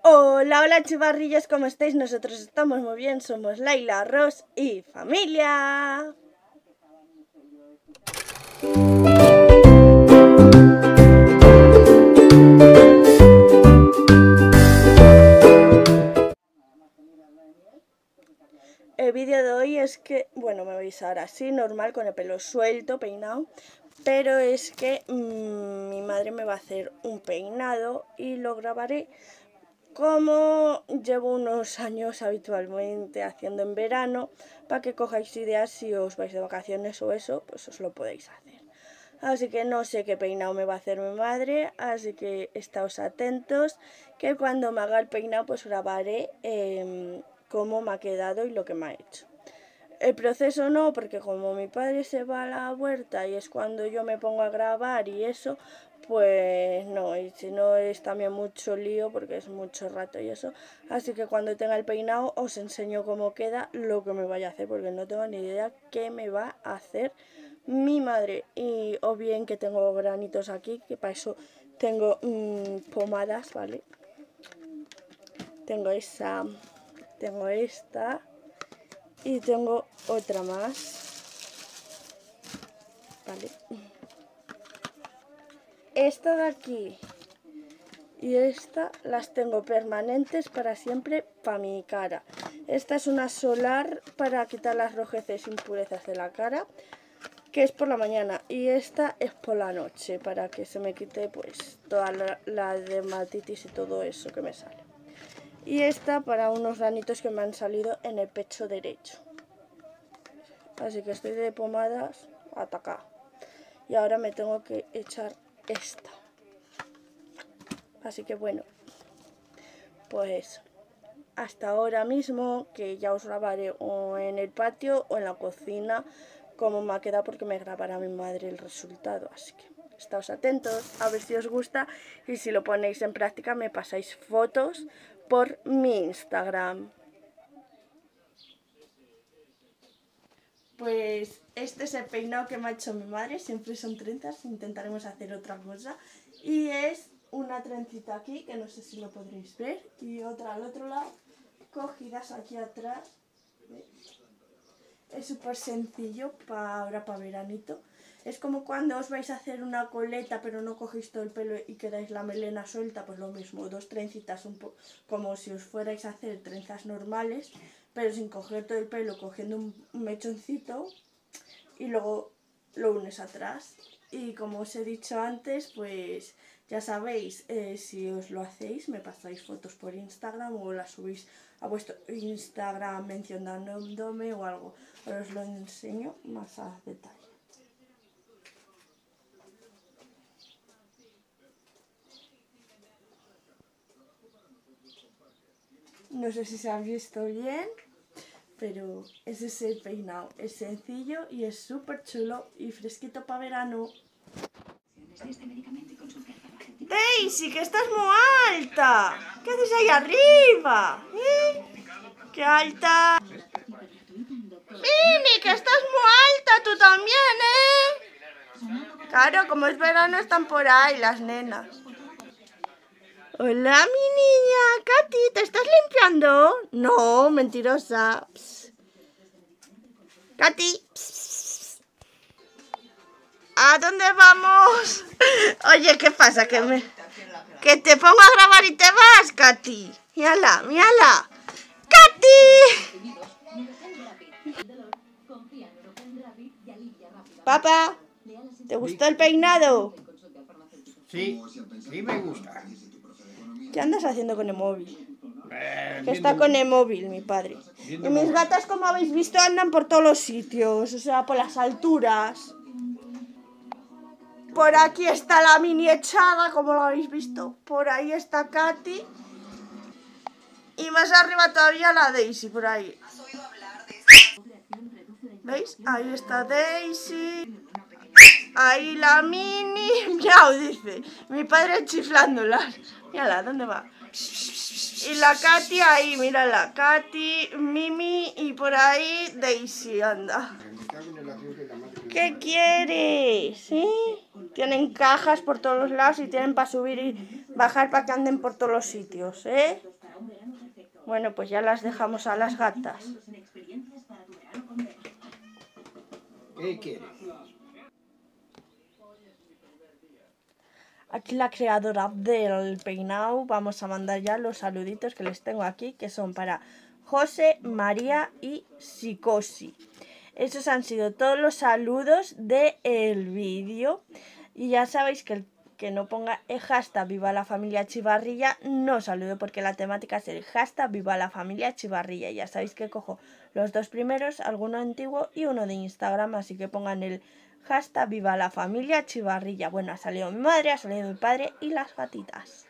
Hola, hola chivarrillos, ¿cómo estáis? Nosotros estamos muy bien, somos Laila, Ros y familia. El vídeo de hoy es que, bueno, me veis ahora así, normal, con el pelo suelto, peinado. Pero es que mi madre me va a hacer un peinado y lo grabaré como llevo unos años habitualmente haciendo en verano, para que cojáis ideas si os vais de vacaciones o eso, pues os lo podéis hacer. Así que no sé qué peinado me va a hacer mi madre, así que estáos atentos, que cuando me haga el peinado pues grabaré cómo me ha quedado y lo que me ha hecho. El proceso no, porque como mi padre se va a la huerta y es cuando yo me pongo a grabar y eso, pues no, y si no es también mucho lío porque es mucho rato y eso. Así que cuando tenga el peinado os enseño cómo queda lo que me vaya a hacer, porque no tengo ni idea qué me va a hacer mi madre. Y o bien que tengo granitos aquí, que para eso tengo pomadas, ¿vale? Tengo esa, tengo esta. Y tengo otra más, ¿vale? Esta de aquí y esta las tengo permanentes para siempre para mi cara. Esta es una solar para quitar las rojeces e impurezas de la cara, que es por la mañana, y esta es por la noche para que se me quite pues toda la dermatitis y todo eso que me sale. Y esta para unos granitos que me han salido en el pecho derecho. Así que estoy de pomadas atacada. Y ahora me tengo que echar esta. Así que bueno, pues hasta ahora mismo, que ya os grabaré o en el patio o en la cocina como me ha quedado, porque me grabará mi madre el resultado. Así que estáos atentos a ver si os gusta, y si lo ponéis en práctica me pasáis fotos por mi Instagram. Pues este es el peinado que me ha hecho mi madre, siempre son trenzas, intentaremos hacer otra cosa. Y es una trencita aquí, que no sé si lo podréis ver, y otra al otro lado, cogidas aquí atrás. ¿Veis? Es súper sencillo ahora para veranito. Es como cuando os vais a hacer una coleta pero no cogéis todo el pelo y quedáis la melena suelta, pues lo mismo, dos trencitas, como si os fuerais a hacer trenzas normales, pero sin coger todo el pelo, cogiendo un mechoncito y luego lo unes atrás. Y como os he dicho antes, pues ya sabéis, si os lo hacéis me pasáis fotos por Instagram o las subís a vuestro Instagram mencionándome o algo. Pero os lo enseño más a detalle. No sé si se ha visto bien, pero ese es el peinado. Es sencillo y es súper chulo y fresquito para verano. Daisy, que estás muy alta. ¿Qué haces ahí arriba? ¡Qué alta! Mini, que estás muy alta tú también, ¿eh? Claro, como es verano están por ahí las nenas. Hola, mi niña. Katy, ¿te estás limpiando? No, mentirosa. Psst. Katy. Psst. ¿A dónde vamos? Oye, ¿qué pasa? Que te pongo a grabar y te vas, Katy. Mírala, mírala. ¡Katy! Papá, ¿te gustó el peinado? Sí, sí me gusta. ¿Qué andas haciendo con el móvil? Que está con el móvil, mi padre. Y mis gatas, como habéis visto, andan por todos los sitios, o sea, por las alturas. Por aquí está la mini echada, como lo habéis visto. Por ahí está Katy. Y más arriba todavía la Daisy, por ahí. ¿Veis? Ahí está Daisy. Ahí la mini. Miau, dice. Mi padre chiflándola. Mírala, ¿dónde va? Y la Katy ahí, mírala. Katy, Mimi y por ahí Daisy anda. ¿Qué quieres? ¿Sí? Tienen cajas por todos los lados y tienen para subir y bajar para que anden por todos los sitios, ¿eh? Bueno, pues ya las dejamos a las gatas. ¿Qué quieres? Aquí la creadora del peinado. Vamos a mandar ya los saluditos que les tengo aquí, que son para José, María y Psicosi. Esos han sido todos los saludos del vídeo. Y ya sabéis que el que no ponga el hashtag Viva la Familia Chivarrilla no saludo, porque la temática es el hashtag Viva la Familia Chivarrilla. Ya sabéis que cojo los dos primeros, alguno antiguo y uno de Instagram, así que pongan el hashtag Viva la Familia Chivarrilla. Bueno, ha salido mi madre, ha salido mi padre y las gatitas.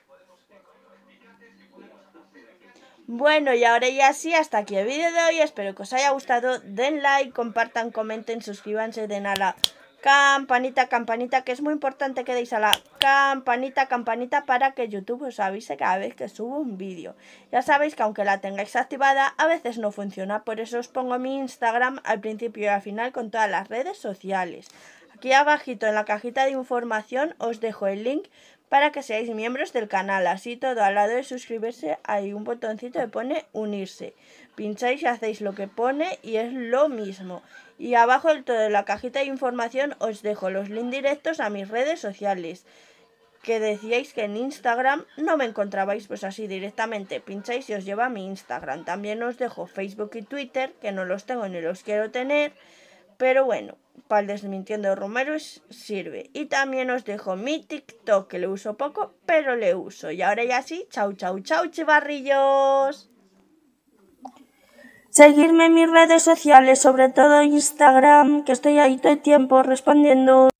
Bueno, y ahora ya sí, hasta aquí el vídeo de hoy. Espero que os haya gustado. Den like, compartan, comenten, suscríbanse, den a la campanita, que es muy importante que deis a la campanita para que YouTube os avise cada vez que subo un vídeo. Ya sabéis que aunque la tengáis activada, a veces no funciona. Por eso os pongo mi Instagram al principio y al final con todas las redes sociales. Aquí abajito en la cajita de información os dejo el link para que seáis miembros del canal. Así todo, al lado de suscribirse hay un botoncito que pone unirse. Pincháis y hacéis lo que pone y es lo mismo. Y abajo del todo en la cajita de información os dejo los links directos a mis redes sociales. Que decíais que en Instagram no me encontrabais, pues así directamente pincháis y os lleva a mi Instagram. También os dejo Facebook y Twitter, que no los tengo ni los quiero tener. Pero bueno, para el Desmintiendo Rumores sirve. Y también os dejo mi TikTok, que le uso poco, pero le uso. Y ahora ya sí, chau, chau, chau, chivarrillos. Seguidme en mis redes sociales, sobre todo Instagram, que estoy ahí todo el tiempo respondiendo.